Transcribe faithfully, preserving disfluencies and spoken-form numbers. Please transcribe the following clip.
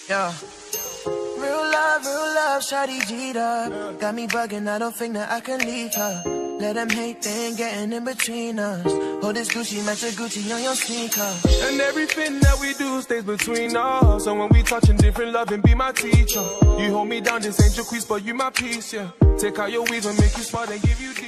Yeah. Real love, real love, shawty G'd up. Got me bugging, I don't think that I can leave her. Let them hate, they ain't getting in between us. Hold this Gucci, match the Gucci on your sneaker. And everything that we do stays between us. So when we touching different, loving be my teacher. You hold me down, this ain't your quiz, but you my piece, yeah. Take out your weave and make you smart and give you deep.